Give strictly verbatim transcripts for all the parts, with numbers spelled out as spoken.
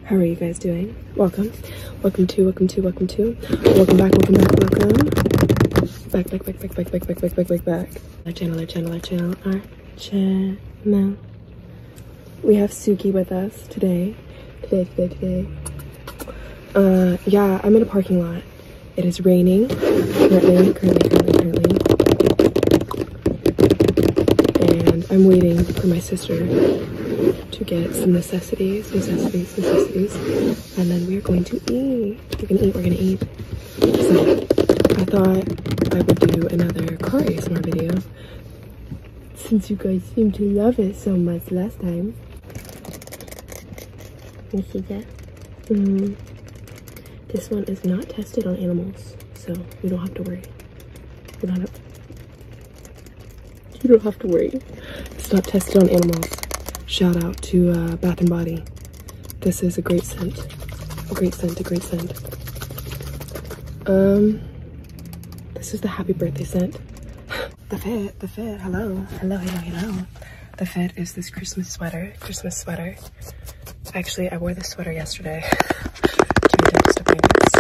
How are you guys doing? Welcome. Welcome to, welcome to, welcome to. Welcome back, welcome back, welcome. Back, back, back, back, back, back, back, back, back, back, back. Our channel, our channel, our channel, our channel. We have Suki with us today. Today, today, today. Uh, yeah, I'm in a parking lot. It is raining. Currently, currently, currently, currently. And I'm waiting for my sister to get some necessities, necessities, necessities, and then we're going to eat. We're gonna eat, we're gonna eat. So, I thought I would do another car A S M R video, since you guys seemed to love it so much last time. You see that? Mm. This one is not tested on animals, so you don't have to worry. You don't have to, you don't have to worry. It's not tested on animals. Shout out to uh, Bath and Body. This is a great scent. A great scent, a great scent. Um, this is the happy birthday scent. The fit, the fit, hello. Hello, hello, hello. The fit is this Christmas sweater, Christmas sweater. Actually, I wore this sweater yesterday to a dentist appointment,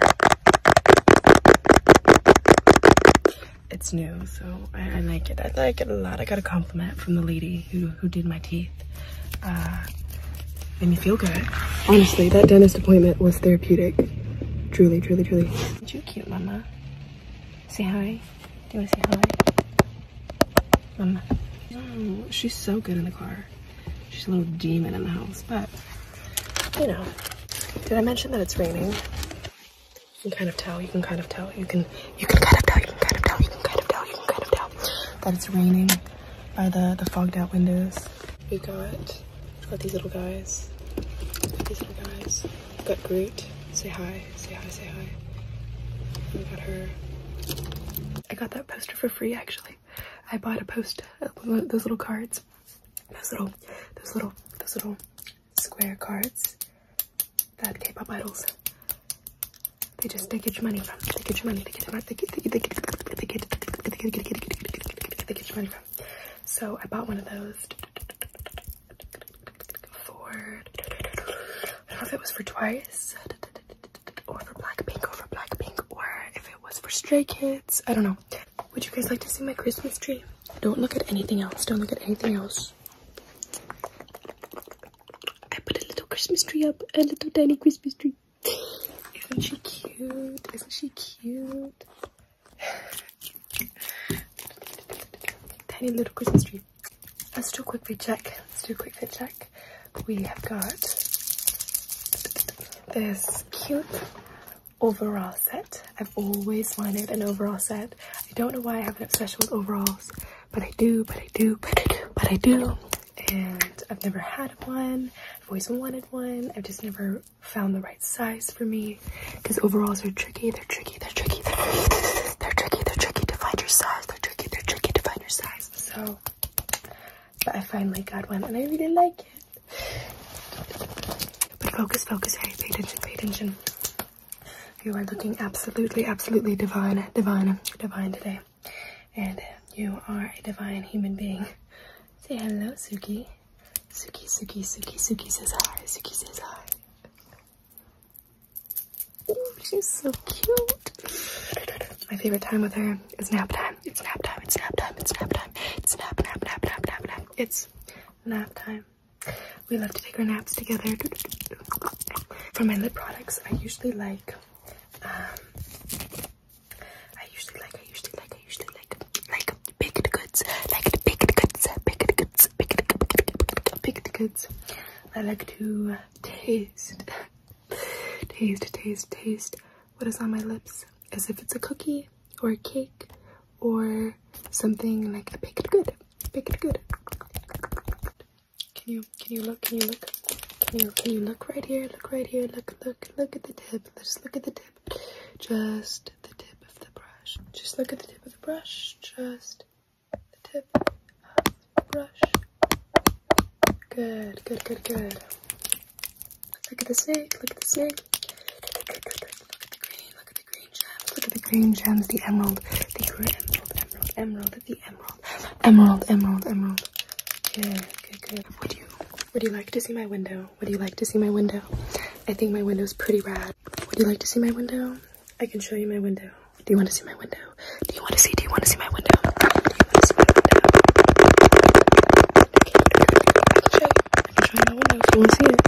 so it's new, so I, I like it. I like it a lot. I got a compliment from the lady who, who did my teeth. Uh, made me feel good. Honestly, that dentist appointment was therapeutic. Truly, truly, truly. Aren't you cute, mama? Say hi. Do you want to say hi? Mama. Oh, she's so good in the car. She's a little demon in the house, but, you know. Did I mention that it's raining? You can kind of tell, you can kind of tell, you can, you can kind of tell, you can kind of tell, you can kind of tell, you can kind of tell that it's raining by the, the fogged out windows. We got, got these little guys, got these little guys. We got Groot, say hi, say hi, say hi. We got her. I got that poster for free, actually. I bought a poster, those little cards, those little, those little, those little square cards that K-pop idols, they just, they get your money from, they get your money, they get your money, they get, they get, they get, they get, they get, they get your money from. So I bought one of those for, I don't know if it was for Twice, or for Blackpink, or for Blackpink, or if it was for Stray Kids, I don't know. Would you guys like to see my Christmas tree? Don't look at anything else, don't look at anything else. I put a little Christmas tree up, a little tiny Christmas tree. Isn't she cute? Isn't she cute? Tiny little Christmas tree. Let's do a quick fit check. Let's do a quick fit check. We have got this cute overall set. I've always wanted an overall set. I don't know why I have an obsession with overalls, but I do, but I do, but I do, but I do. And I've never had one. I've always wanted one. I've just never found the right size for me, because overalls are tricky. They're tricky. They're tricky. They're, they're tricky. They're tricky to find your size. They're tricky. They're tricky to find your size. So, but I finally got one, and I really like it. But focus, focus. Hey, pay attention. Pay attention. You are looking absolutely, absolutely divine, divine, divine today, and you are a divine human being. Say hello, Suki. Suki, Suki, Suki, Suki says hi. Suki says hi. Oh, she's so cute. My favorite time with her is nap time. It's nap time. It's nap time. It's nap time. It's nap, nap, nap, nap, nap, nap. It's nap time. We love to take our naps together. For my lip products, I usually like, um, I usually like, I usually like, I usually like, like baked goods, like baked goods, baked goods, baked goods, baked goods. I like to taste, taste, taste, taste what is on my lips, as if it's a cookie or a cake or something like a baked good, baked good. Can you, can you look, can you look, can you, can you look right here, look right here, look, look, look at the tip, just look at the tip, just the tip of the brush, just look at the tip of the brush, just the tip of the brush. Good, good, good, good. Look at the snake, look at the snake. Look at the green, look at the green gems, look at the green gems, the emerald, the emerald, emerald, emerald, the emerald, emerald, emerald, emerald. Good, good, good. Would you Would you like to see my window? Would you like to see my window? I think my window's pretty rad. Would you like to see my window? I can show you my window. Do you want to see my window? Do you want to see? Do you want to see my window? Do you want to see my window? I can show you. I can show you my window if you want to see it.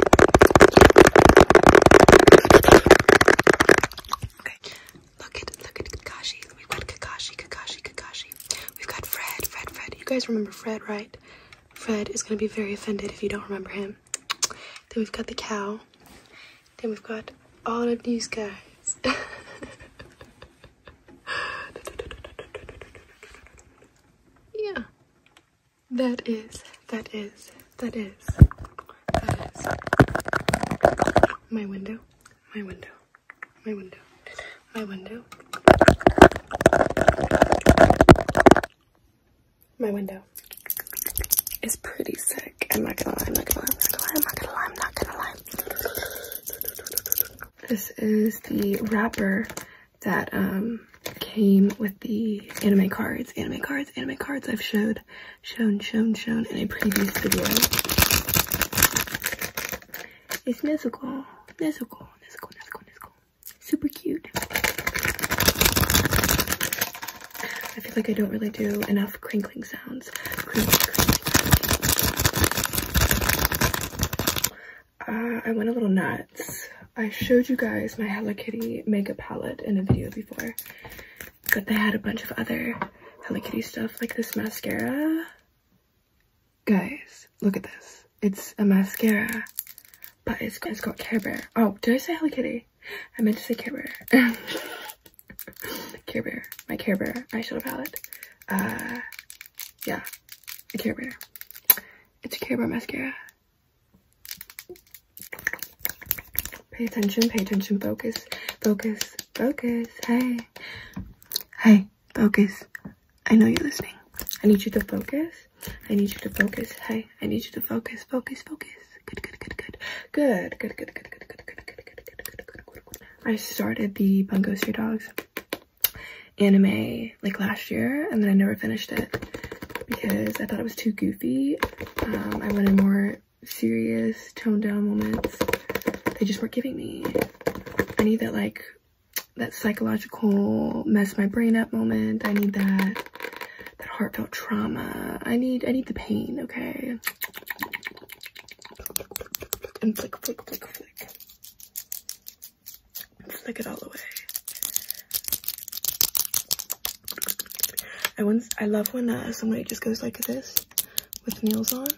Okay. Look at look at Kakashi. We've got Kakashi, Kakashi, Kakashi. We've got Fred, Fred, Fred. You guys remember Fred, right? Fred is gonna be very offended if you don't remember him. Then we've got the cow. Then we've got all of these guys. Yeah. That is, that is, that is, that is my window, my window, my window, my window, my window. Is pretty sick. I'm not gonna lie, I'm not gonna lie, I'm not gonna lie, I'm not gonna lie, I'm not gonna lie. This is the wrapper that um came with the anime cards, anime cards, anime cards I've showed, shown, shown, shown in a previous video. It's Nezuko, Nezuko, Nezuko, Nezuko, Nezuko. Super cute. I feel like I don't really do enough crinkling sounds. Crinkling, crinkling. Uh, I went a little nuts. I showed you guys my Hello Kitty makeup palette in a video before, but they had a bunch of other Hello Kitty stuff, like this mascara. Guys, look at this. It's a mascara, but it's, it's got Care Bear. Oh, did I say Hello Kitty? I meant to say Care Bear. Care Bear, my Care Bear eyeshadow palette. Uh, yeah, a Care Bear. It's a Care Bear mascara. Pay attention, pay attention, focus, focus, focus, hey, hey, focus. I know you're listening. I need you to focus. I need you to focus. Hey, I need you to focus, focus, focus. Good, good, good, good, good, good, good, good, good, good, good, good, good, good, good, good, good. I started the Bungo Stray Dogs anime like last year, and then I never finished it because I thought it was too goofy. Um, I wanted more serious, toned down moments. They just weren't giving me. I need that like that psychological mess my brain up moment. I need that that heartfelt trauma. I need I need the pain, okay? And flick, flick, flick, flick. And flick it all away. I once I love when uh, somebody just goes like this with nails on.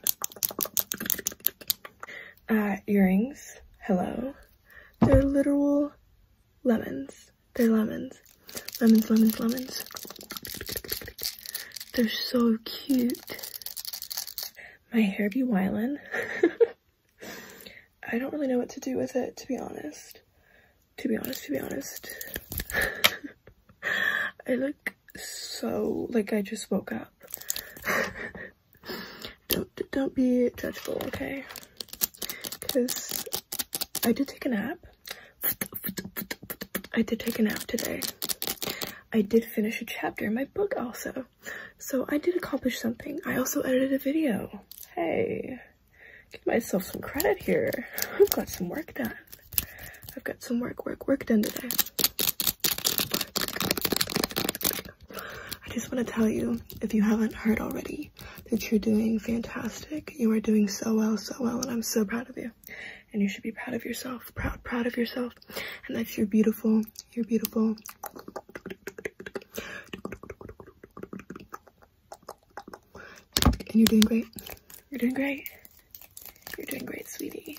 Uh, earrings. Hello. They're literal lemons. They're lemons. Lemons, lemons, lemons. They're so cute. My hair be wildin'. I don't really know what to do with it, to be honest. To be honest, to be honest. I look so like I just woke up. don't don't be judgeful, okay? Because I did take a nap. I did take a nap today. I did finish a chapter in my book also. So I did accomplish something. I also edited a video. Hey, give myself some credit here. I've got some work done. I've got some work, work, work done today. I just want to tell you, if you haven't heard already, that you're doing fantastic. You are doing so well, so well, and I'm so proud of you. And you should be proud of yourself, proud, proud of yourself. And that you're beautiful, you're beautiful. And you're doing great. You're doing great. You're doing great, sweetie.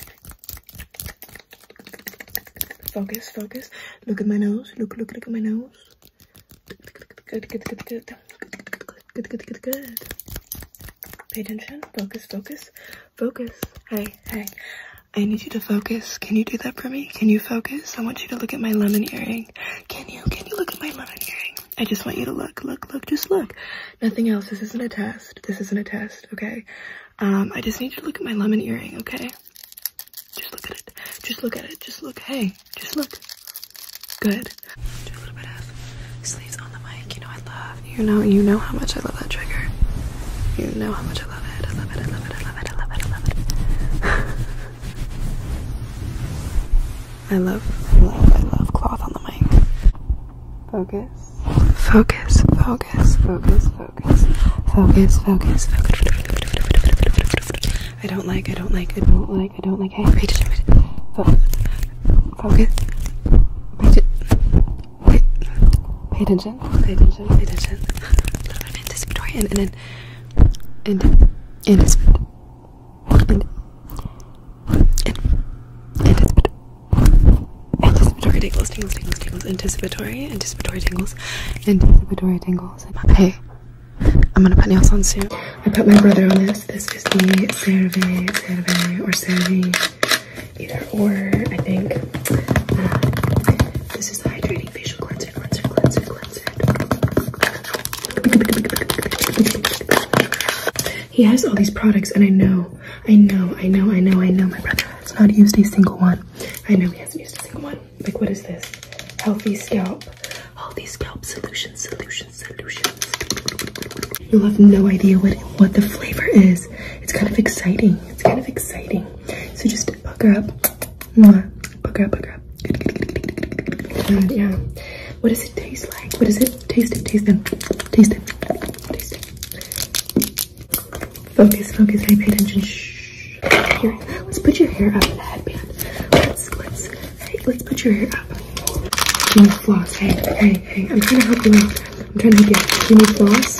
Focus, focus. Look at my nose. Look, look, look at my nose. Good, good, good, good. Good, good, good, good. Pay attention. Focus, focus, focus. Hey, hey. I need you to focus. Can you do that for me? Can you focus? I want you to look at my lemon earring. Can you? Can you look at my lemon earring? I just want you to look, look, look. Just look. Nothing else. This isn't a test. This isn't a test, okay? Um, I just need you to look at my lemon earring, okay? Just look at it. Just look at it. Just look. Hey, just look. Good. Do a little bit of sleeves on the mic. You know I love. You know, you know how much I love that trigger. You know how much I love it. I love it. I love it. I love it. I love it. I love it. I love, I love, I love cloth on the mic. Focus. Focus, focus, focus, focus, focus, focus, focus. I don't like, I don't like, I don't like, I don't like. Hey, pay attention. Focus. Focus. Pay, pay attention. Pay attention. Pay attention. A little bit of anticipatory and and then and and anticipatory. Anticipatory tingles, tingles, tingles, tingles. Anticipatory, anticipatory tingles, anticipatory tingles. Hey, I'm gonna put nails on soon. I put my brother on this. This is the CeraVe, CeraVe, or CeraVe, either or. I think uh, this is the hydrating facial cleanser, cleanser, cleanser, cleanser. He has all these products, and I know, I know, I know, I know, I know. My brother has not used a single one. I know he hasn't used a single one. Like, what is this? Healthy scalp. Healthy scalp solutions, solutions, solutions. You'll have no idea what what the flavor is. It's kind of exciting. It's kind of exciting. So just pucker up. Mwah. Pucker up, pucker up. Good, good, good, good, good, good, good. And yeah. What does it taste like? What does it taste it? Taste it. Taste it. Taste it. Focus, focus. Hey, pay attention. Shh. Here. Let's put your hair up in a headband. Let's let's hey, let's put your hair up. You need floss. Hey, hey, hey. I'm trying to help you out. I'm trying to help you out. You need floss?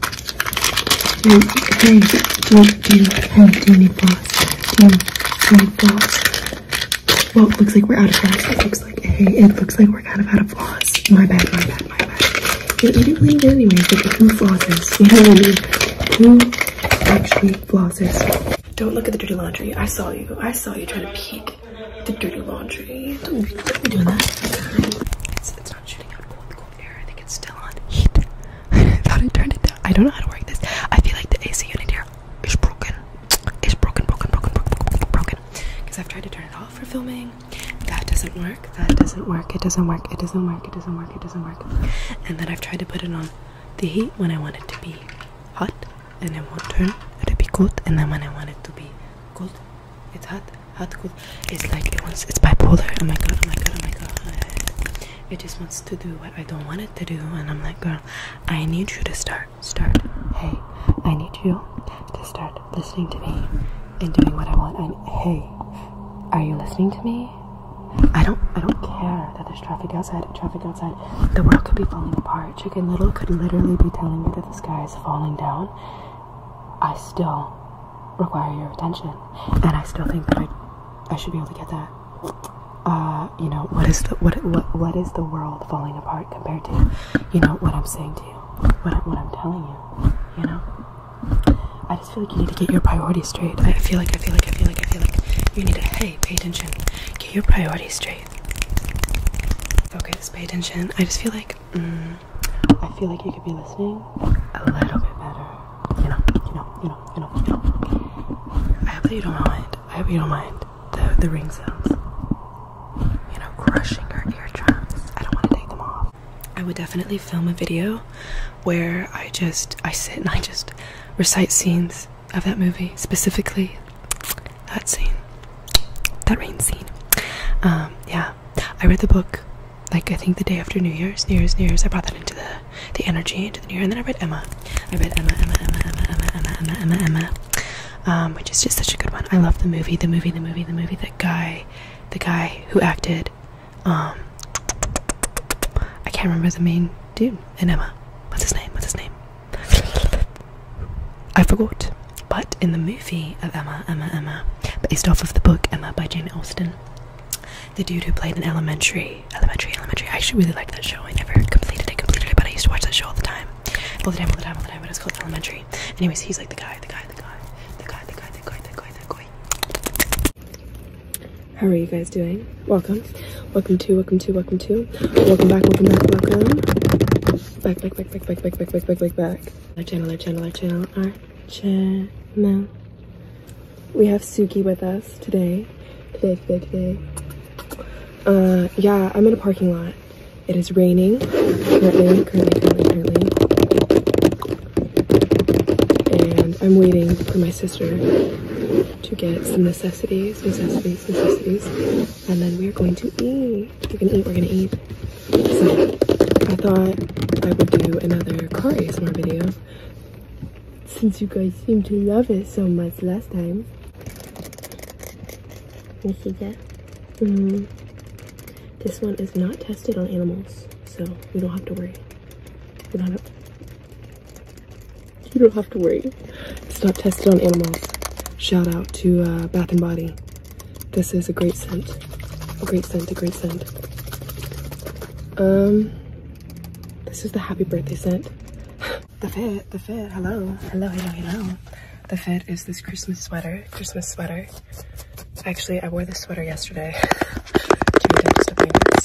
Hey, hey, do you, do you, hey, do you need floss? Do you, do you need floss? Well, it looks like we're out of floss. It looks like, hey, it looks like we're kind of out of floss. My bad, my bad, my bad. You, you didn't leave it anyways, like who flosses? You know what I mean? Who actually flosses? Don't look at the dirty laundry. I saw you. I saw you trying to peek the dirty laundry. Don't be, don't be doing that. It's, it's not shooting out cold, cold air. I think it's still on heat. I thought I turned it down. I don't know how to work this. I feel like the A C unit here is broken. It's broken, broken, broken, broken, broken, broken. Because I've tried to turn it off for filming. That doesn't work. That doesn't work. It doesn't work. It doesn't work. It doesn't work. It doesn't work. And then I've tried to put it on the heat when I want it to be hot, and it won't turn. It'll be cold. And then when I want it to be cold, it's hot, hot, cold. It's like it wants. It's bipolar. Oh my god. Oh my god. Oh my god. It just wants to do what I don't want it to do, and I'm like, girl, I need you to start, start. Hey, I need you to start listening to me and doing what I want. And hey, are you listening to me? I don't, I don't care that there's traffic outside. Traffic outside. The world could be falling apart. Chicken Little could literally be telling you that the sky is falling down. I still require your attention, and I still think that I, I should be able to get that. Uh, you know, what is the what what what is the world falling apart compared to, you know, what I'm saying to you, what I, what I'm telling you, you know? I just feel like you need to get your priorities straight. I feel like I feel like I feel like I feel like you need to, hey, pay attention, get your priorities straight. Focus, pay attention. I just feel like, mm, I feel like you could be listening a little bit better. You know, you know, you know, you know, you know. I hope that you don't mind. I hope you don't mind the the ring sounds. Crushing your eardrums. I don't want to take them off. I would definitely film a video where I just, I sit and I just recite scenes of that movie, specifically that scene, that rain scene. Um, yeah, I read the book, like, I think the day after New Year's, New Year's, New Year's. I brought that into the, the energy, into the New Year, and then I read Emma. I read Emma, Emma, Emma, Emma, Emma, Emma, Emma, Emma, Emma, um, which is just such a good one. I love the movie, the movie, the movie, the movie, that guy, the guy who acted Um, I can't remember the main dude in Emma. What's his name? What's his name? I forgot. But in the movie of Emma, Emma, Emma, based off of the book Emma by Jane Austen, the dude who played in Elementary, Elementary, Elementary. I actually really liked that show. I never completed it, completed it, but I used to watch that show all the time, all the time, all the time, all the time. But it's called Elementary. Anyways, he's like the guy, the guy, the guy, the guy, the guy, the guy, the guy, the guy. How are you guys doing? Welcome. Welcome to, welcome to, welcome to. Welcome back, welcome back, welcome. Back, back, back, back, back, back, back, back, back, back, back. Our channel, our channel, our channel, our channel. We have Suki with us today. Today, today, today. Uh, yeah, I'm in a parking lot. It is raining. Currently, currently, currently, currently. And I'm waiting for my sister to get some necessities, necessities, necessities, and then we're going to eat. We're gonna eat, we're gonna eat. So I thought I would do another car A S M R video since you guys seem to love it so much last time. You see that? Mm-hmm. This one is not tested on animals, so we don't have to worry. We don't have You don't have to worry. It's not tested on animals. Shout out to uh, Bath and Body. This is a great scent. A great scent, a great scent. Um, this is the happy birthday scent. The fit, the fit, hello. Hello, hello, hello. The fit is this Christmas sweater, Christmas sweater. Actually, I wore this sweater yesterday to a dentist appointment,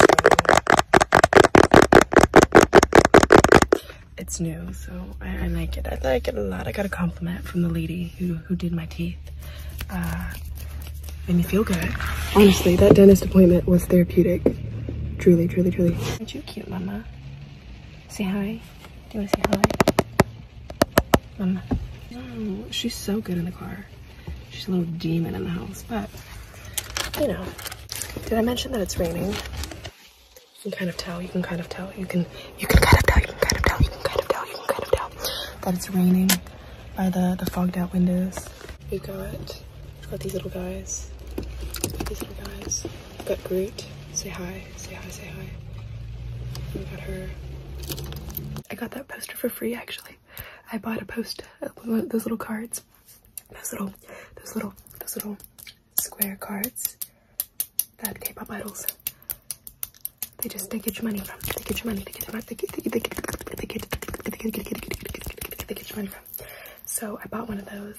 so it's new, so I, I like it. I like it a lot. I got a compliment from the lady who, who did my teeth. Uh, made me feel good. Honestly, that dentist appointment was therapeutic. Truly, truly, truly. Aren't you cute, mama? Say hi. Do you want to say hi? Mama. Oh, she's so good in the car. She's a little demon in the house, but, you know. Did I mention that it's raining? You can kind of tell, you can kind of tell, you can, you can kind of tell, you can kind of tell, you can kind of tell, you can kind of tell that it's raining by the, the fogged out windows. We got, we've got these little guys, these little guys. We've got Groot, say hi, say hi, say hi. And we got her. I got that poster for free, actually. I bought a poster, those little cards, those little, those little, those little square cards that K-pop idols, they just, they get your money from, they get your money, they get your money, they get, they get, they get, they get, they get, they get, they get your money from. So I bought one of those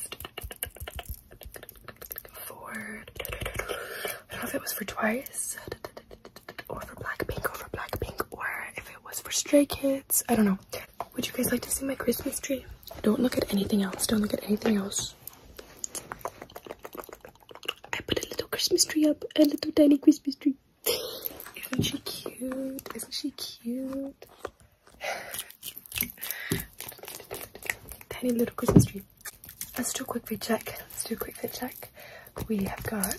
for, I don't know if it was for Twice, or for Blackpink, or for Blackpink, or if it was for Stray Kids, I don't know. Would you guys like to see my Christmas tree? Don't look at anything else. Don't look at anything else. I put a little Christmas tree up. A little tiny Christmas tree. Isn't she cute? Isn't she cute? Tiny little Christmas tree. Let's do a quick fit check. Let's do a quick fit check. We have got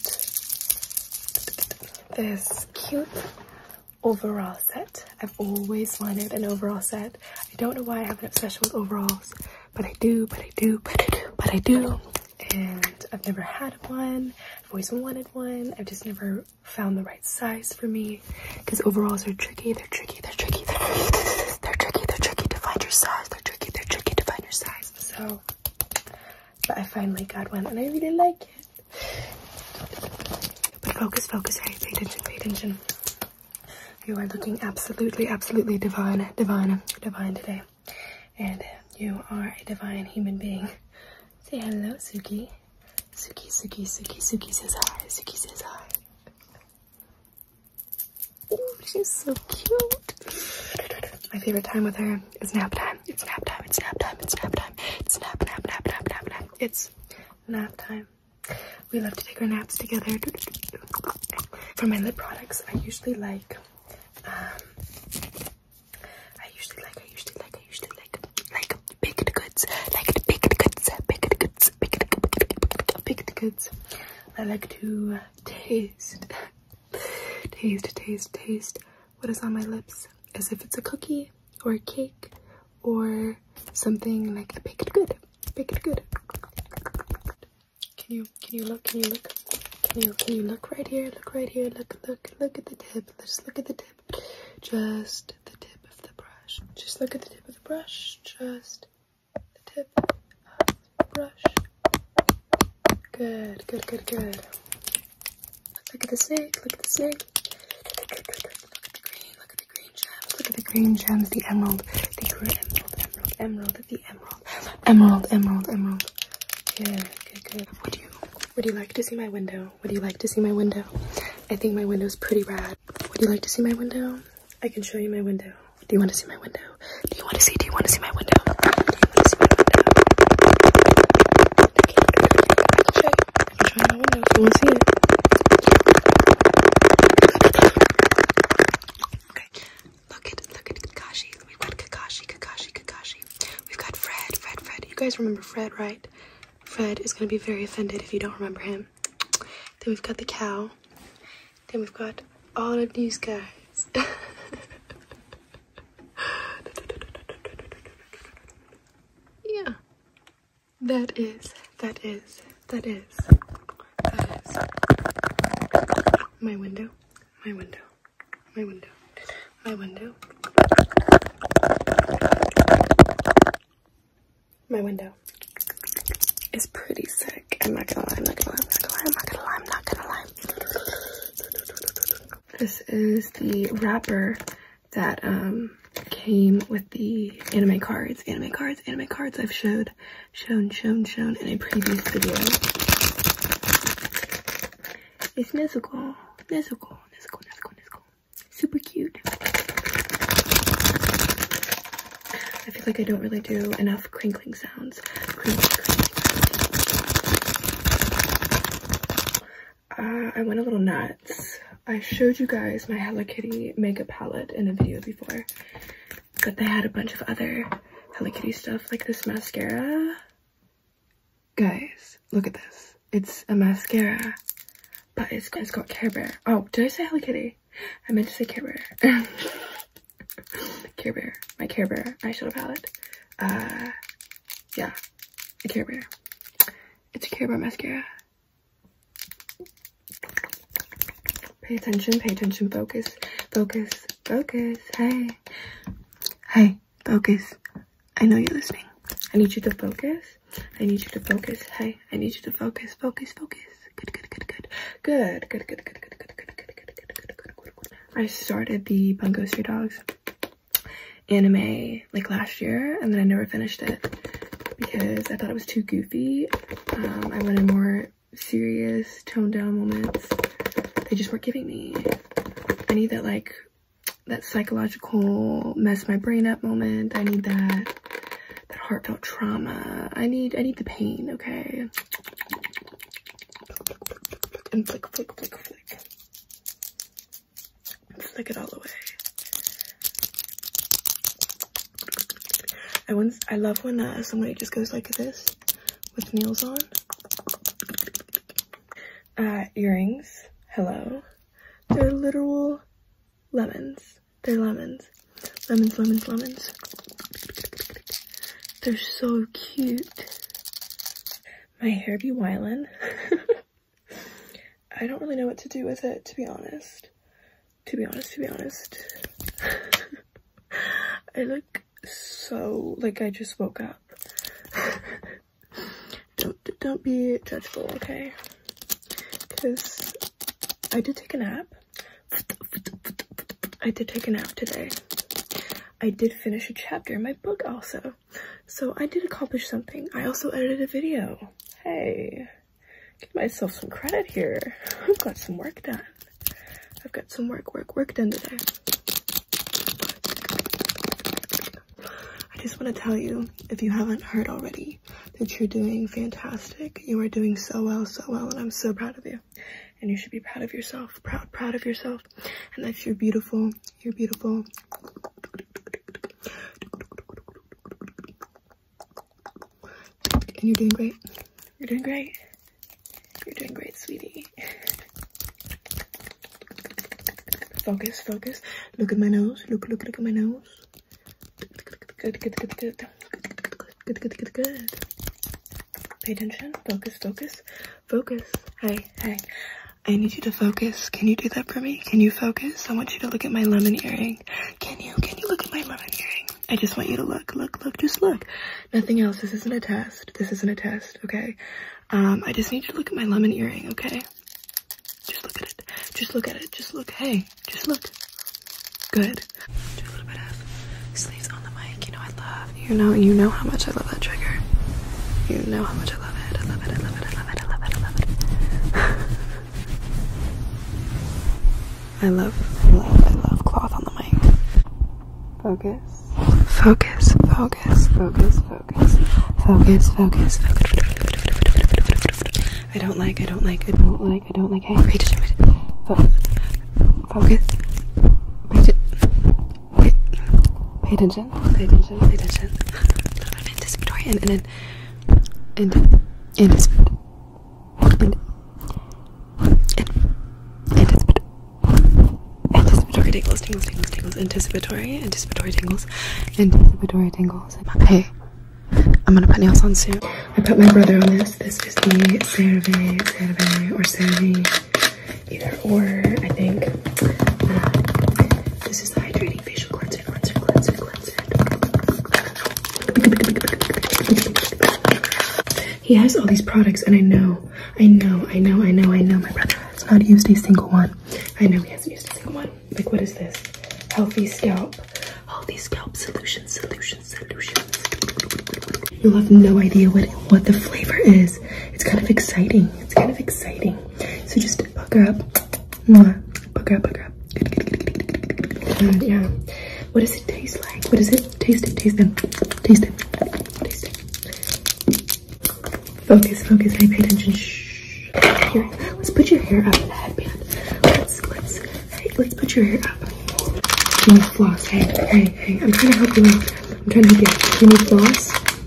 this cute overall set. I've always wanted an overall set. I don't know why I have an obsession with overalls, but I do, but I do, but I do, but I do. And I've never had one. I've always wanted one. I've just never found the right size for me, because overalls are tricky. They're tricky. They're tricky. They're, they're tricky. They're tricky to find your size. They're tricky. They're tricky to find your size. So, but I finally got one, and I really like it. But focus, focus. Hey, pay attention. Pay attention. You are looking absolutely, absolutely divine, divine, divine today. And you are a divine human being. Say hello, Suki. Suki, Suki, Suki, Suki says hi. Suki says hi. Oh, she's so cute. My favorite time with her is nap time. It's nap time. It's nap time. It's nap time. It's nap, nap, nap, nap, nap, nap. It's nap time. We love to take our naps together. For my lip products, I usually like Um, I usually like, I usually like, I usually like, like baked goods, like baked goods, baked goods, baked goods, baked goods. I like to taste, taste, taste, taste what is on my lips, as if it's a cookie or a cake or something like a baked good, baked good. Can you, can you look, can you look? Can you, can you look right here? Look right here. Look, look, look at the tip. Just look at the tip. Just the tip of the brush. Just look at the tip of the brush. Just the tip of the brush. Good, good, good, good. Look at the snake. Look at the snake. Look at the green. Look at the green gems. Look at the green gems. The emerald. The green emerald. Emerald. Emerald. The emerald. Emerald. Emerald. Emerald. Good, good, good. Would you? Would you like to see my window? Would you like to see my window? I think my window's pretty rad. Would you like to see my window? I can show you my window. Do you want to see my window? Do you want to see? Do you want to see my window? Do you want to see my window? I can, I can show you. I can show you my window if you want to see it. Okay. Look at, look at Kakashi. We've got Kakashi, Kakashi, Kakashi. We've got Fred, Fred, Fred. You guys remember Fred, right? Fred is gonna be very offended if you don't remember him. Then we've got the cow. Then we've got all of these guys. Yeah. That is, that is, that is, that is my window, my window, my window, my window, my window is pretty sick. I'm not gonna lie, I'm not gonna lie, I'm not gonna lie, I'm not gonna lie, I'm not gonna lie. This is the wrapper that um came with the anime cards, anime cards, anime cards I've showed, shown, shown, shown in a previous video. It's Nezuko, Nezuko, Nezuko, Nezuko, Nezuko. Super cute. I feel like I don't really do enough crinkling sounds. Crinkling, crinkling. Uh, I went a little nuts. I showed you guys my Hello Kitty makeup palette in a video before, but they had a bunch of other Hello Kitty stuff, like this mascara. Guys, look at this. It's a mascara, but it's, it's got Care Bear. Oh, did I say Hello Kitty? I meant to say Care Bear. Care Bear, my Care Bear eyeshadow palette. Uh, yeah, a Care Bear. It's a Care Bear mascara. Pay attention, pay attention, focus, focus, focus, hey. Hey, focus. I know you're listening. I need you to focus. I need you to focus. Hey, I need you to focus, focus, focus. Good, good, good, good. Good, good, good, good, good, good, good, good, good, good, good, good, good, good. I started the Bungo Stray Dogs anime like last year, and then I never finished it because I thought it was too goofy. Um, I wanted more serious, toned down moments. They just weren't giving me. I need that like that psychological mess my brain up moment. I need that that heartfelt trauma. I need I need the pain, okay? And flick, flick, flick, flick. Flick it all away. I once I love when uh, somebody just goes like this with nails on. Uh, earrings. Hello. They're literal lemons. They're lemons. Lemons, lemons, lemons. They're so cute. My hair be wildin'. I don't really know what to do with it, to be honest. To be honest, to be honest. I look so like I just woke up. don't don't be judgeful, okay? Because I did take a nap. I did take a nap today. I did finish a chapter in my book also. So I did accomplish something. I also edited a video. Hey, give myself some credit here. I've got some work done. I've got some work, work, work done today. I just want to tell you, if you haven't heard already, that you're doing fantastic. You are doing so well, so well, and I'm so proud of you. And you should be proud of yourself, proud, proud of yourself. And that you're beautiful, you're beautiful. And you're doing great. You're doing great. You're doing great, sweetie. Focus, focus. Look at my nose. Look, look, look at my nose. Good, good, good, good. Good, good, good, good. Pay attention. Focus, focus, focus. Hey, hey. I need you to focus. Can you do that for me? Can you focus? I want you to look at my lemon earring. Can you? Can you look at my lemon earring? I just want you to look, look, look. Just look. Nothing else. This isn't a test. This isn't a test, okay? Um, I just need you to look at my lemon earring, okay? Just look at it. Just look at it. Just look. Hey, just look. Good. Do a little bit of sleeves on the mic. You know I love. You know, you know how much I love that trigger. You know how much I love it. I love it. I love it. I love it. I love it. I love it. I love, I love, I love cloth on the mic. Focus. Focus. Focus. Focus. Focus. Focus. Focus. Focus. I don't like, I don't like, I don't like, I don't like. Hey, pay attention. Focus. Pay attention. Pay attention. Pay attention. A little bit anticipatory and and and Anticipatory. Anticipatory tingles, tingles, tingles, tingles. Anticipatory, anticipatory tingles, anticipatory tingles. Hey, I'm gonna put nails on soon. I put my brother on this. This is the CeraVe, CeraVe, or CeraVe, either or, I think. Uh, this is the hydrating facial cleanser, cleanser, cleanser, cleanser. He has all these products, and I know, I know, I know, I know, I know my brother has not used a single one. I know he hasn't used a single one. Like, what is this? Healthy scalp. Healthy scalp solutions, solutions, solutions. You'll have no idea what what the flavor is. It's kind of exciting. It's kind of exciting. So just pucker up. Mwah. Pucker up, pucker up. And yeah. What does it taste like? What does it taste it? Taste it. Taste it. Taste it. Focus, focus. Hey, pay attention. Shh. Here. Let's put your hair up in the headband. Let's let's hey, let's put your hair up. You need floss. Hey, hey, hey. I'm trying to help you out. I'm trying to help you out. You need floss?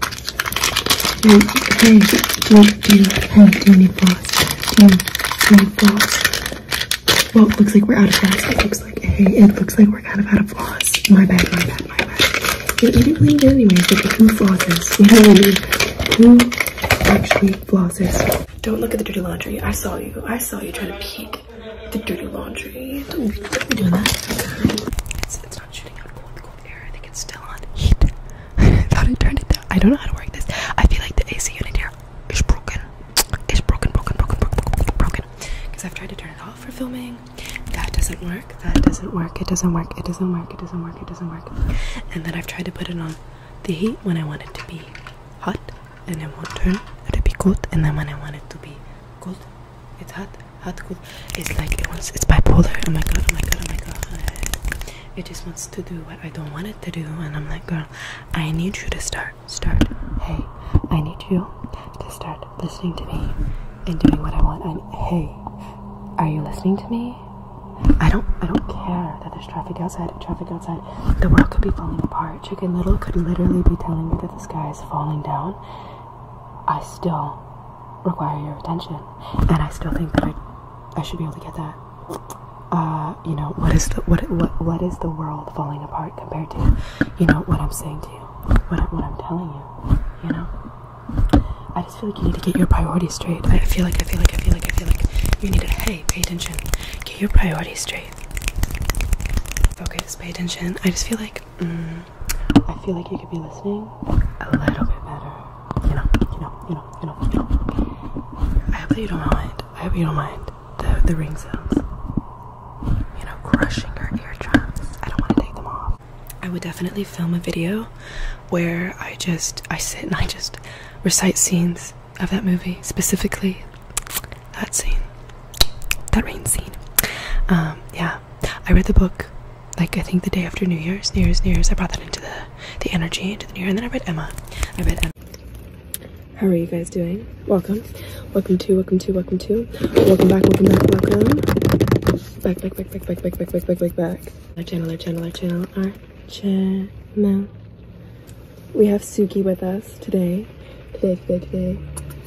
Hey, hey, do you, do you, hey, do you need floss? Do you, do you need floss? Well, it looks like we're out of floss. It looks like, hey, it looks like we're kind of out of floss. My bad, my bad, my bad. You didn't clean it anyways, like who flosses? You know what I mean? Who actually flosses? Don't look at the dirty laundry. I saw you. I saw you trying to peek the dirty laundry. Don't be, don't be doing that. It's, it's not shooting out cold, cold air. I think it's still on heat. I thought I turned it down. I don't know how to work this. I feel like the A C unit here is broken. It's broken, broken, broken, broken, broken, broken. Because I've tried to turn it off for filming. That doesn't work. That doesn't work. It doesn't work. It doesn't work. It doesn't work. It doesn't work. And then I've tried to put it on the heat when I want it to be hot, and it won't turn to be cold. And then when I want it to be cold, it's hot, hot, cold. It's like it wants. It's bipolar. Oh my god. Oh my god. Oh my god. It just wants to do what I don't want it to do, and I'm like, girl, I need you to start, start. Hey, I need you to start listening to me and doing what I want. And hey, are you listening to me? I don't, I don't care that there's traffic outside. Traffic outside. The world could be falling apart. Chicken Little could literally be telling me that the sky is falling down. I still require your attention, and I still think that I, I should be able to get that. Uh, you know, what is the what what what is the world falling apart compared to, you know, what I'm saying to you, what I, what I'm telling you, you know? I just feel like you need to get your priorities straight. I feel like I feel like I feel like I feel like you need to, hey, pay attention, get your priorities straight. Focus, pay attention. I just feel like, mm, I feel like you could be listening a little bit better. You know, you know, you know, you know, you know. I hope that you don't mind. I hope you don't mind the the ring sounds. Crushing your eardrums. I don't want to take them off. I would definitely film a video where I just I sit and I just recite scenes of that movie, specifically that scene, that rain scene. Um, yeah, I read the book like I think the day after New Year's, New Year's, New Year's. I brought that into the the energy into the New Year, and then I read Emma. I read Emma. How are you guys doing? Welcome, welcome to, welcome to, welcome to, welcome back, welcome back, welcome. Back, back, back, back, back, back, back, back, back, back, back. Our channel, our channel, our channel, our channel. We have Suki with us today. Today, today, today.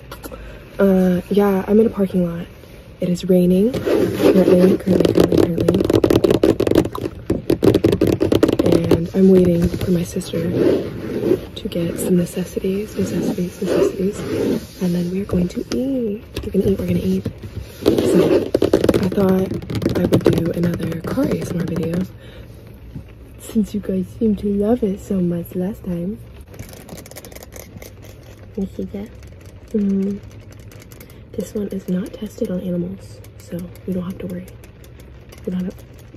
Uh, yeah, I'm in a parking lot. It is raining. Currently, currently, currently, currently. And I'm waiting for my sister to get some necessities, necessities, necessities. And then we're going to eat. We're gonna eat, we're gonna eat. So, I thought I would do another car A S M R video since you guys seem to love it so much last time. You see that? Mm-hmm. This one is not tested on animals, so you don't have to worry. You don't have,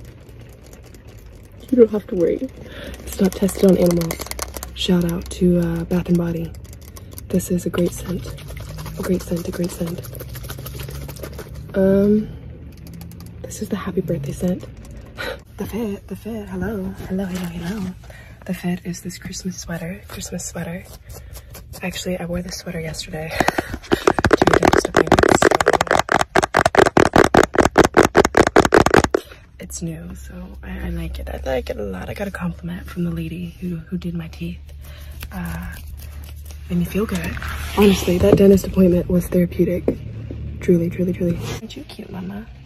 you don't have to worry. It's not tested on animals. Shout out to uh, Bath and Body. This is a great scent. A great scent, a great scent. Um... This is the happy birthday scent. The fit, the fit, hello, hello, hello, hello. The fit is this Christmas sweater, Christmas sweater. Actually, I wore this sweater yesterday to a dentist appointment, so it's new, so I, I like it. I like it a lot. I got a compliment from the lady who, who did my teeth. Uh, Made me feel good. Honestly, that dentist appointment was therapeutic. Truly, truly, truly. Aren't you cute, mama?